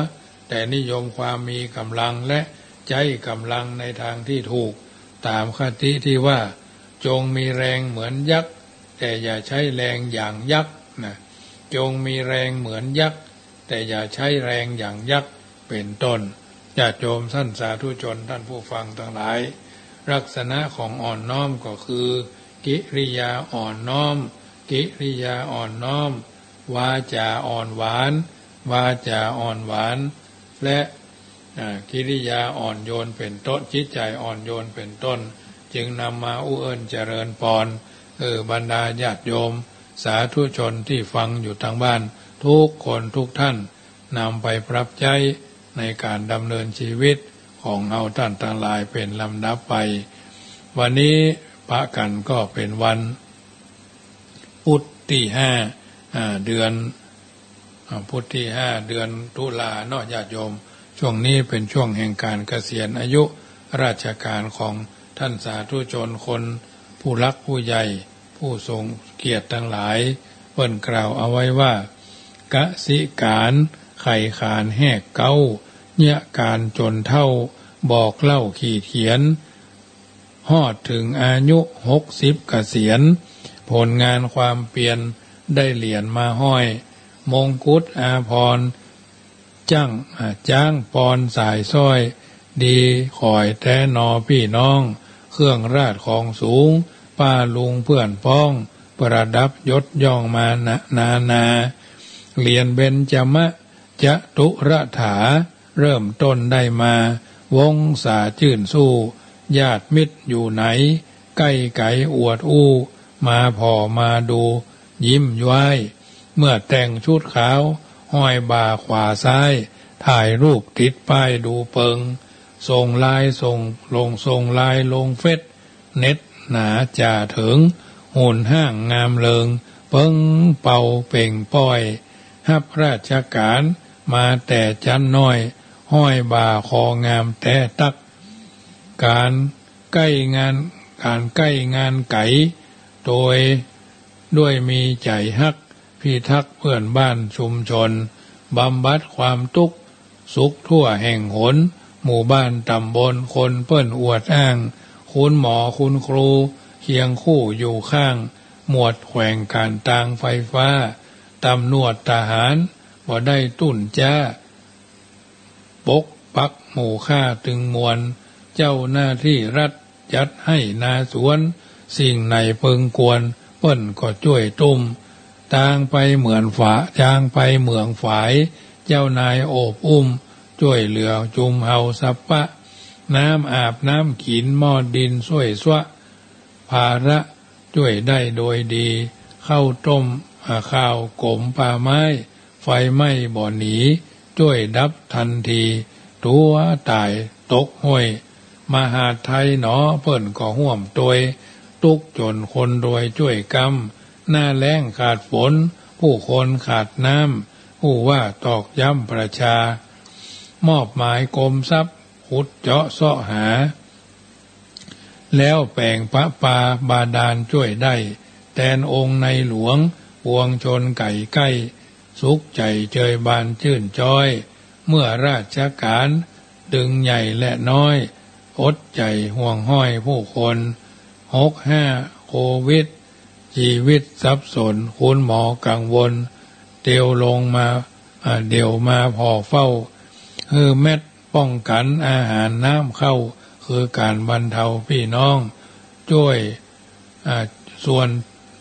แต่นิยมความมีกำลังและใช้กำลังในทางที่ถูกตามคติที่ว่าจงมีแรงเหมือนยักษ์แต่อย่าใช้แรงอย่างยักษ์นะจงมีแรงเหมือนยักษ์แต่อย่าใช้แรงอย่างยักษ์เป็นต้นญาติโยมท่านสาธุชนท่านผู้ฟังทั้งหลายลักษณะของอ่อนน้อมก็คือกิริยาอ่อนน้อมกิริยาอ่อนน้อมวาจาอ่อนหวานวาจาอ่อนหวานและกิริยาอ่อนโยนเป็นต้นจิตใจอ่อนโยนเป็นต้นจึงนำมาอุเอิญเจริญพรเออบรรดาญาติโยมสาธุชนที่ฟังอยู่ทางบ้านทุกคนทุกท่านนำไปปรับใช้ในการดำเนินชีวิตของเราท่านทั้งหลายเป็นลำดับไปวันนี้พระกันก็เป็นวันพุธที่ห้าเดือนพุธที่ห้าเดือนตุลาเนาะญาติโยมช่วงนี้เป็นช่วงแห่งการเกษียณอายุราชการของท่านสาธุชนคนผู้รักผู้ใหญ่ผู้ทรงเกียรติทั้งหลายเพิ่นกล่าวเอาไว้ว่ากสิการไข่ขานแหกเก้าเนี่ยการจนเท่าบอกเล่าขีดเขียนฮอดถึงอายุหกสิบเกษียณผลงานความเปลี่ยนได้เหรียญมาห้อยมงกุฎอาภรณ์จ้างจ้างปอนสายสร้อยดีข่อยแท้นอพี่น้องเครื่องราชของสูงป้าลุงเพื่อนพ้องประดับยศย่องมานานานาเรียนเบญจมะจะตุระถาเริ่มต้นได้มาวงสาชื่นสู้ญาติมิตรอยู่ไหนใกล้ไก่อวดอู้มาพอมาดูยิ้มย้ายเมื่อแต่งชุดขาวห้อยบ่าขวาซ้ายถ่ายรูปติดป้ายดูเปิงส่งลายส่งลงส่งลายลงเฟซเน็ตหนาจ่าถึงหุ่นห้างงามเลิงเปิงเป่าเป่งป้อยฮับราชการมาแต่จันน้อยห้อยบ่าคองามแต่ตักการใกล้งานการใกล้งานไก่โดยด้วยมีใจฮักพิทักษ์เพื่อนบ้านชุมชนบำบัดความทุกข์สุขทั่วแห่งหนหมู่บ้านตำบลคนเปิ้นอวดอ้างคุณหมอคุณครูเคียงคู่อยู่ข้างหมวดแขวงการทางไฟฟ้าตำรวจทหารบ่ได้ตุ่นจ้าปกปักหมู่ข้าตึงมวลเจ้าหน้าที่รัฐจัดให้นาสวนสิ่งไหนเพิงควรเปิ้นก็ช่วยตุ้มทางไปเหมือนฝาจางไปเหมืองฝายเจ้านายโอบอุ้มช่วยเหลือจุมเฮาสัปปะน้ำอาบน้ำกินหม้อดินช่วยสวะภาระช่วยได้โดยดีข้าวต้มข้าวกลมป่าไม้ไฟไหม้บ่อหนีช่วยดับทันทีตัวตายตกห้วยมหาไทยหนอเปิ้นก็ห่วมตวยตุกจนคนรวยช่วยกำหน้าแล้งขาดฝนผู้คนขาดน้ำผู้ว่าตอกย้ำประชามอบหมายกรมทรัพย์ขุดเจาะเสาะหาแล้วแปลงพระปาบาดาลช่วยได้แทนองค์ในหลวงปวงชนไก่ใกล้สุขใจเจยบานชื่นจ้อยเมื่อราชการดึงใหญ่และน้อยอดใจห่วงห้อยผู้คนหกห้าโควิดชีวิตสับสนคุณหมอกังวลเตียวลงมาเดี๋ยวมาพอเฝ้าคือเม็ดป้องกันอาหารน้ำเข้าคือการบรรเทาพี่น้องช่วยส่วน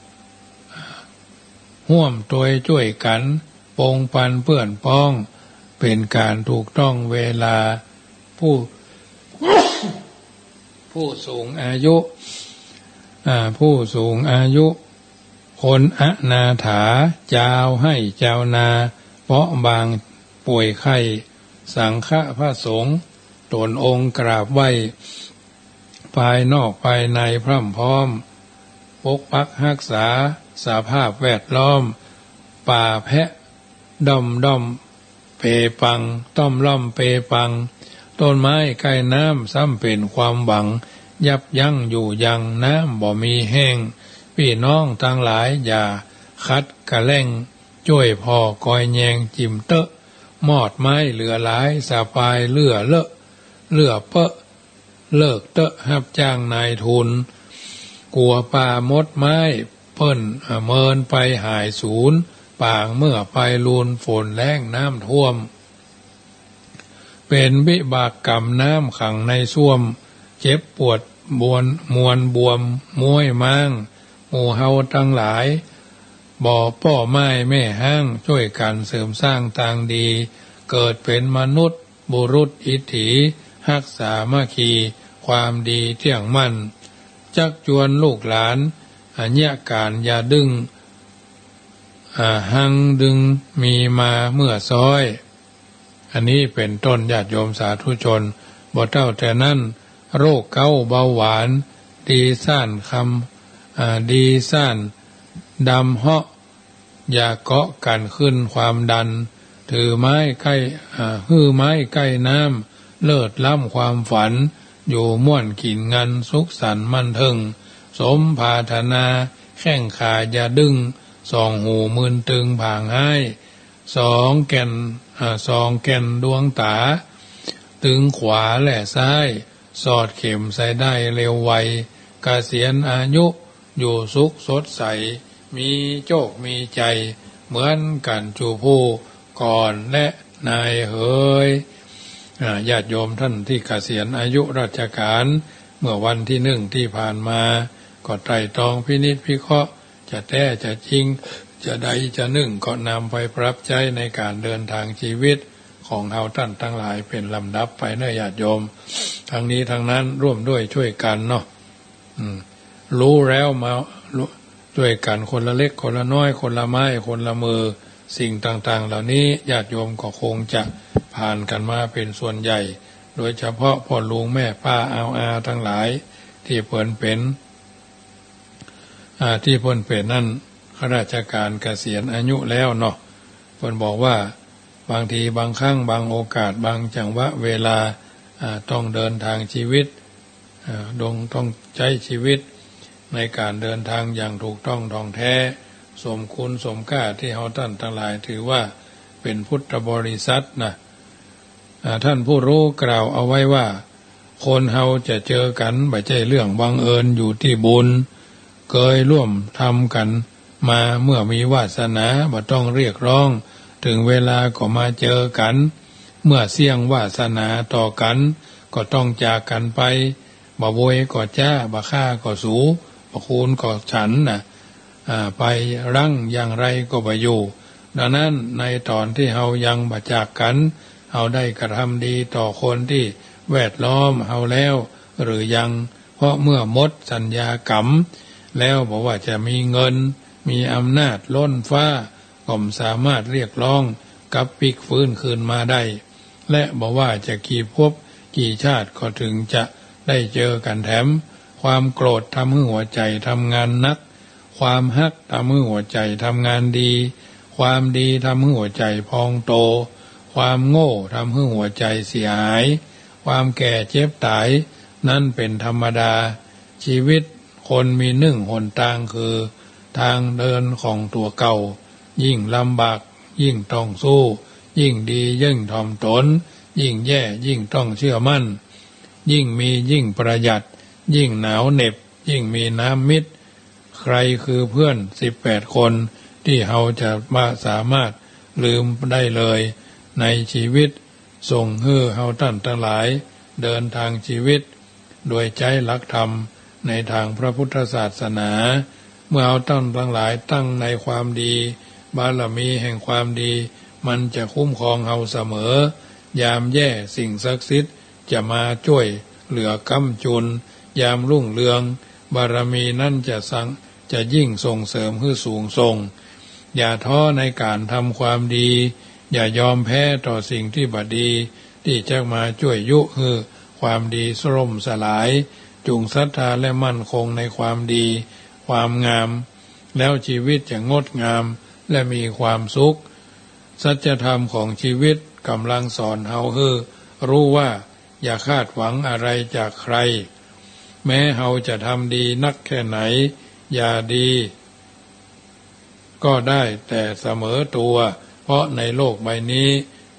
ห่วมตัวช่วยกันปงปันเพื่อนพ้องเป็นการถูกต้องเวลาผู้ ผู้สูงอายุผู้สูงอายุคนอนาถาเจ้าให้เจ้านาเพราะบางป่วยไข้สังฆพระสงฆ์ตนองค์กราบไหว้ภายนอกภายในพร่ำพร้อมปกปักรักษาสภาพแวดล้อมป่าแพะด้อมด้อมเปปังต้อมล่อมเปปังต้นไม้ใกล้น้ำซ้ำเป็นความหวังยับยั้งอยู่ยังน้ำบ่มีแห้งพี่น้องทั้งหลายอย่าคัดกะแล่งช่วยพ่อกอยแยงจิ้มเตอะมอดไม้เหลือหลายสาปายเลื่อเลอะเลื่อเปะเลิกเตอะหับจ้างนายทุนกลัวป่ามดไม้เพิ่นเมินไปหายศูนย์ปางเมื่อไปลูนฝนแล้งน้ำท่วมเป็นวิบากกรรมน้ำขังในส้วมเจ็บปวดบวนมวนบวมมวยม้างหมู่เฮาทั้งหลายบ่อป้อไม้แม่ห้างช่วยกันเสริมสร้างทางดีเกิดเป็นมนุษย์บุรุษอิทธิรักษามาคีความดีเที่ยงมั่นจักจวนลูกหลานอัญญาการอย่าดึงอ่าหังดึงมีมาเมื่อซ้อยอันนี้เป็นต้นญาติโยมสาธุชนบ่เท่าแต่นั้นโรคเกาต์เบาหวานดีซ่านคำอ่าดีซ่านดำเหาะอย่าเกาะกันขึ้นความดันถือไม้ใกล้อ่าหื้อไม้ใกล้น้ำเลิศล้ำความฝันอยู่ม่วนกินเงินสุขสันต์มั่นถึงสมภาธนาแข้งขาอย่าดึงสองหูมืนตึงผางให้สองแก่นอ่าสองแก่นดวงตาตึงขวาและซ้ายสอดเข็มใส่ได้เร็วไวเกษียณอายุอยู่สุขสดใสมีโชคมีใจเหมือนกันจูผู้ก่อนและนายเฮยญาติโยมท่านที่เกษียณอายุราชการเมื่อวันที่หนึ่งที่ผ่านมาก็ไตร่ตรองพินิจพิเคราะห์จะแท้จะจริงจะใดจะหนึ่งก็นำไปปรับใช้ในการเดินทางชีวิตของเฮาท่านทั้งหลายเป็นลำดับไปเนื้อญาติโยมทั้งนี้ทั้งนั้นร่วมด้วยช่วยกันเนาะรู้แล้วมาช่วยกันคนละเล็กคนละน้อยคนละไม้คนละมือสิ่งต่างๆเหล่านี้ญาติโยมก็คงจะผ่านกันมาเป็นส่วนใหญ่โดยเฉพาะพ่อลุงแม่ป้าอาอาทั้งหลายที่เพิ่นเป็นที่เพิ่นเป็นนั่นข้าราชการเกษียณอายุแล้วเนาะเพิ่นบอกว่าบางทีบางครั้งบางโอกาสบางจังหวะเวลาต้องเดินทางชีวิตดงต้องใช้ชีวิตในการเดินทางอย่างถูกต้องท่องแท้สมคุณสมค่าที่เฮาท่านทั้งหลายถือว่าเป็นพุทธบริษัทนะท่านผู้รู้กล่าวเอาไว้ว่าคนเฮาจะเจอกันไม่ใช่เรื่องบังเอิญอยู่ที่บุญเคยร่วมทำกันมาเมื่อมีวาสนาบ่ต้องเรียกร้องถึงเวลาก็มาเจอกันเมื่อเสี่ยงวาสนาต่อกันก็ต้องจากกันไปบ่โวยก็จ้าบ่ฆ่าก็สูบ่คูณก็ฉันน่ะไปรั้งอย่างไรก็บ่อยู่ดังนั้นในตอนที่เฮายังบ่จากกันเฮาได้กระทำดีต่อคนที่แวดล้อมเฮาแล้วหรือยังเพราะเมื่อหมดสัญญากรรมแล้วบอกว่าจะมีเงินมีอำนาจล้นฟ้าก็สามารถเรียกร้องกับปิกฟื้นคืนมาได้และบอกว่าจะกี่ภพกี่ชาติก็ถึงจะได้เจอกันแถมความโกรธทำให้หัวใจทำงานนักความฮักทำให้หัวใจทำงานดีความดีทำให้หัวใจพองโตความโง่ทำให้หัวใจเสียหายความแก่เจ็บตายนั่นเป็นธรรมดาชีวิตคนมีหนึ่งหนทางคือทางเดินของตัวเก่ายิ่งลำบากยิ่งต้องสู้ยิ่งดียิ่งถ่อมตนยิ่งแย่ยิ่งต้องเชื่อมั่นยิ่งมียิ่งประหยัดยิ่งหนาวเหน็บยิ่งมีน้ำมิตรใครคือเพื่อนสิบแปดคนที่เราจะมาสามารถลืมได้เลยในชีวิตส่งให้เราท่านทั้งหลายเดินทางชีวิตโดยใจหลักธรรมในทางพระพุทธศาสนาเมื่อเราท่านทั้งหลายตั้งในความดีบารมีแห่งความดีมันจะคุ้มครองเราเสมอยามแย่สิ่งศักดิ์สิทธิ์จะมาช่วยเหลือค้ำจุนยามรุ่งเรืองบารมีนั่นจะสังจะยิ่งส่งเสริมให้สูงส่งอย่าท้อในการทำความดีอย่ายอมแพ้ต่อสิ่งที่บดีที่จะมาช่วยยุให้ความดีสล่มสลายจุงศรัทธาและมั่นคงในความดีความงามแล้วชีวิตจะงดงามและมีความสุขสัจธรรมของชีวิตกำลังสอนเฮาให้รู้ว่าอย่าคาดหวังอะไรจากใครแม้เฮาจะทำดีนักแค่ไหนอย่าดีก็ได้แต่เสมอตัวเพราะในโลกใบนี้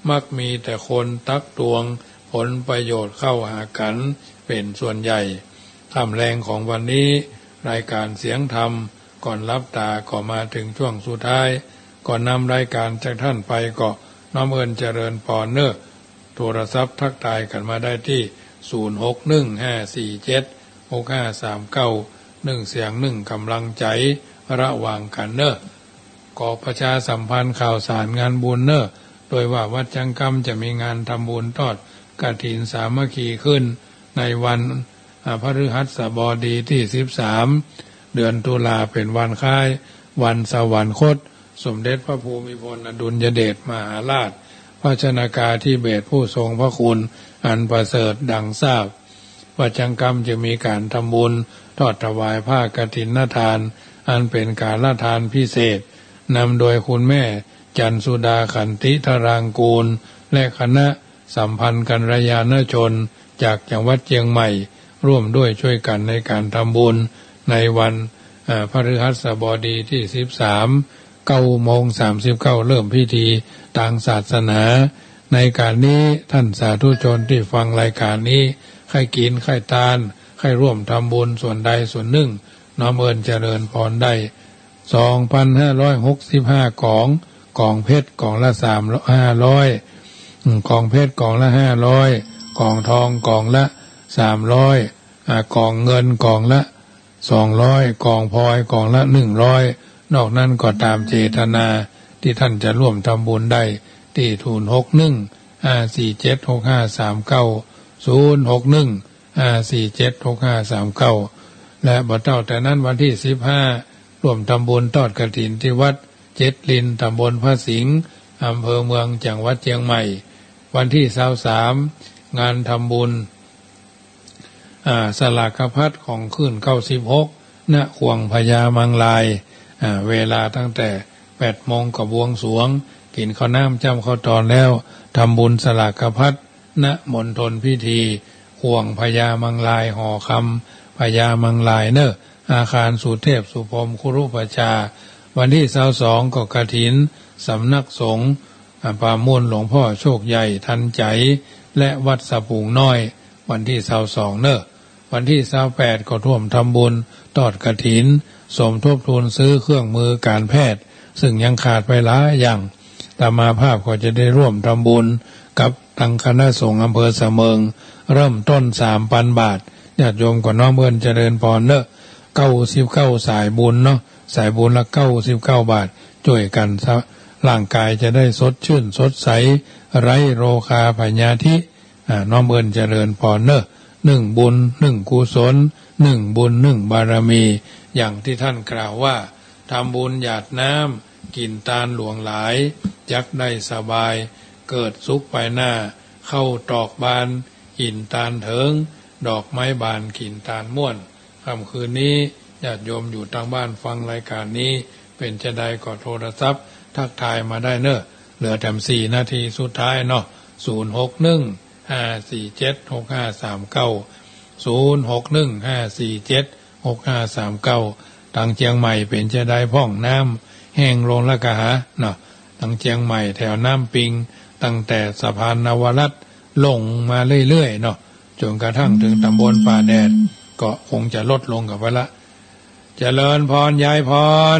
มักมีแต่คนตักตวงผลประโยชน์เข้าหากันเป็นส่วนใหญ่ค่ำแรงของวันนี้รายการเสียงธรรมก่อนรับตาก็มาถึงช่วงสุดท้ายก่อนนำรายการจากท่านไปก็น้อมเอิญเจริญพรเนอโทรศัพท์ทักทายกันมาได้ที่ศูนย์ หก หนึ่ง ห้า สี่ เจ็ด หก ห้า สาม เก้า หนึ่งเสียงหนึ่งกำลังใจระหว่างกันเนอก่อประชาสัมพันธ์ข่าวสารงานบุญเนอโดยว่าวัดจังกำจะมีงานทำบุญทอดกฐินสามัคคีขึ้นในวันพฤหัสบดีที่สิบสามเดือนตุลาเป็นวันคล้ายวันสวรรคตสมเด็จพระภูมิพลอดุลยเดชมหาราชพระชนากาธิเบศรผู้ทรงพระคุณอันประเสริฐดังทราบวัดจังกำจะมีการทำบุญทอดถวายผ้ากฐินทานอันเป็นการละทานพิเศษนำโดยคุณแม่จันสุดาขันติธารางกูลและคณะสัมพันธ์กัลยาณชนจากจังหวัดเชียงใหม่ร่วมด้วยช่วยกันในการทำบุญในวันพฤหัสบดีที่สิบสามเก้าโมงสามสิบเก้าเริ่มพิธีทางศาสนาในการนี้ท่านสาธุชนที่ฟังรายการนี้ใครกินใครทานใครร่วมทำบุญส่วนใดส่วนหนึ่งน้อมเอิญเจริญพรได้สองพันห้าร้อยหกสิบห้ากล่องกล่องเพชรกล่องละสามห้าร้อยกล่องเพชรกล่องละห้าร้อยกล่องทองกล่องละสามร้อยกล่องเงินกล่องละสองร้อยกล่องพลอยกล่องละหนึ่งร้อยนอกนั้นก็ตามเจตนาที่ท่านจะร่วมทำบุญได้ที่ศูนย์ หก หนึ่ง ห้า สี่ เจ็ด หก ห้า สาม เก้า ศูนย์ หก หนึ่ง ห้า สี่ เจ็ด หก ห้า สาม เก้าและบ่เท่าแต่นั้นวันที่สิบห้าร่วมทำบุญทอดกฐินที่วัดเจ็ดลินตำบลพระสิงห์อำเภอเมืองจังหวัดเชียงใหม่วันที่ยี่สิบสามงานทำบุญสลากพัดของขึ้นเก้าสิบหกณขวงพญามังลายเวลาตั้งแต่แปดโมงกับบวงสรวงกินข้าวน้ำจำข้าวตอนแล้วทำบุญสลากพัดณมณฑลพิธีขวงพญามังลายห่อคำพญามังลายเนออาคารสุเทพสุพรมคุรุปชาวันที่ยี่สิบสองก็กฐินสำนักสงฆ์ป่ามูลหลวงพ่อโชคใหญ่ทันใจและวัดสะปุงน้อยวันที่ยี่สิบสองเนอวันที่ยี่สิบแปดก็ร่วมทำบุญทอดกฐินสมทบทุนซื้อเครื่องมือการแพทย์ซึ่งยังขาดไปหลายอย่างตามาภาพก็จะได้ร่วมทำบุญกับทางคณะสงฆ์อำเภอเสมิงเริ่มต้น สามพัน บาทญาติโยมก็น้อมเอิ้นเจริญพรเนอะเก้าสิบเก้าสายบุญเนาะสายบุญละเก้าสิบเก้าบาทช่วยกันซะร่างกายจะได้สดชื่นสดใสไร้โรคาพยาธิอ่าน้อมเอิ้นเจริญพรเนอะหนึ่งบุญหนึ่งกุศลหนึ่งบุญหนึ่งบารมีอย่างที่ท่านกล่าวว่าทำบุญหยาดน้ำกินตาลหลวงหลายยักได้สบายเกิดสุขไปหน้าเข้าตอกบานกินตาลเถิงดอกไม้บานกินตาลม่วนค่ำคืนนี้ญาติโยมอยู่ทางบ้านฟังรายการนี้เป็นจะได้ก็โทรศัพท์ทักทายมาได้เนอะเหลือแต่สี่นาทีสุดท้ายเนาะศูนย์ หก หนึ่ง ห้า สี่ เจ็ด หก ห้า สาม เก้า ศูนย์ หก หนึ่ง ห้า สี่ เจ็ด หก ห้า สาม เก้าทางเชียงใหม่เป็นจะได้พ่องน้ำแห้งลงละกะหาเนาะทางเชียงใหม่แถวน้ำปิงตั้งแต่สะพานนวรัตน์ลงมาเรื่อยๆเนาะจนกระทั่งถึงตำบลป่าแดดก็คงจะลดลงกับเวลาเจริญพรยายพร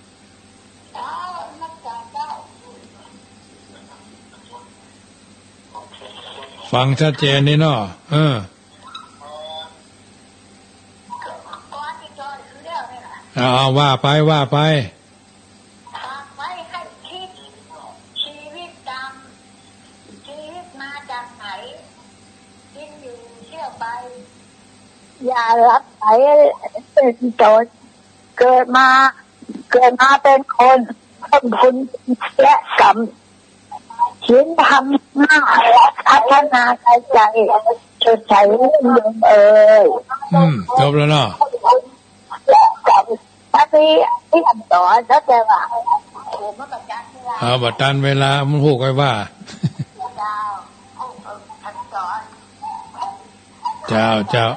ฟังชัดเจนนี่เนาะเออเอาว่าไปว่าไปไม่ให้คิดชีวิตดำชีวิตมาจากไหนกินอยู่เที่ยวไปอย่ารับไปเป็นโจรเกิดมาเกิดมาเป็นคนคนบุญและกรรมชิ้นทำหน้าพัฒนาใจชดใช้เรื่องเดิมเอ่ยอืมจบแล้วเนาะถ้าที่ที่ทำต่อแล้วแต่ว่าเอาบัดตันเวลามันพูดไว้ว่าเจ้าเจ้า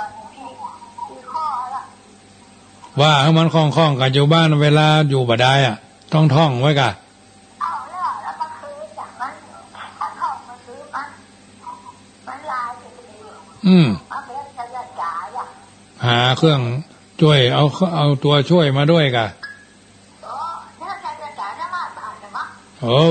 ว่าให้มันคล่องๆกับอยู่บ้านเวลาอยู่บ่ได้อ่ะต้องท่องไว้กะเอาแล้วแล้วก็คือจากนั้นอืมเอาไปใช้ยาจ่ายอ่ะหาเครื่องช่วยเอาเอาตัวช่วยมาด้วยกะอ๋อถ้าใช้ยาจ่ายได้มากบาทใช่ไหมโอ้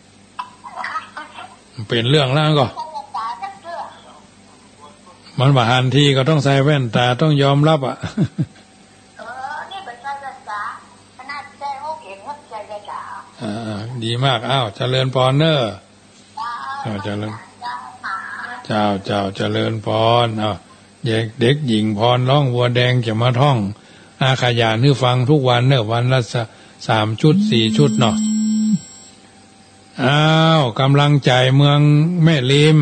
เป็นเรื่องแล้วก็ใช้ยาจ่ายก็เชื่อมันบาหันทีก็ต้องใส่แว่นตาต้องยอมรับอ่ะเออนี่เป็นใช้ยาจ่ายขนาดใช้โอเคก็ใช้ยาจ่ายอ่าดีมากอ้าวเจริญพรเนอะเจ้าเจริญเจ้าเจ้าเจริญพรอ้าวเด็กเด็กหญิงพรร้องวัวแดงจะมาท่อง อาขยานให้ฟังทุกวันเนอะวันละสามชุดสี่ชุดเนาะอ้าวกำลังใจเมืองแม่ริม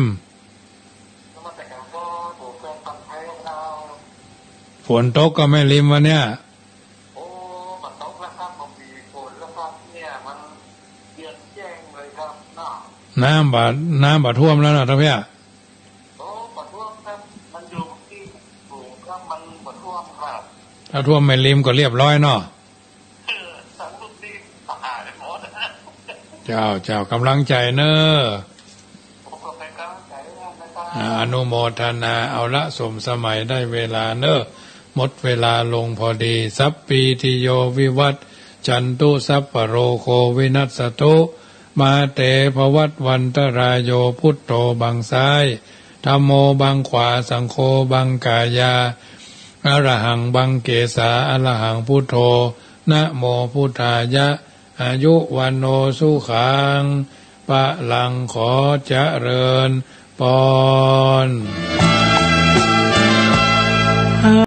ฝนตกก็แม่ริมวันเนี้ยโอ้มันตกแล้วครับมันมีฝนแล้วครับเนี่ยมันเย็นแจ้งเลยครับเนาะน้ำบาน้ำบาท่วมแล้วเนาะท่านพี่โอ้ปะท่วมครับมันอยู่ที่สูงครับมันปะท่วมครับถ้าท่วมแม่ริมก็เรียบร้อยเนาะเออสังคมดีสะอาดหมดเจ้าเจ้ากำลังใจเนอะผมก็เป็นกำลังใจให้นะครับอ่าอนุโมทนาเอาละสมสมัยได้เวลาเนอะหมดเวลาลงพอดีสัพปีติโยวิวัตจันตุสัพพโรโควินัสตุมาเตภวัตวันตรายโยพุทโธบังซ้ายธัมโมบังขวาสังโฆบังกายาอรหังบังเกสาอรหังพุทโธนะโมพุทธายะอายุวันโนสุขังปะลังขอเจริญปอน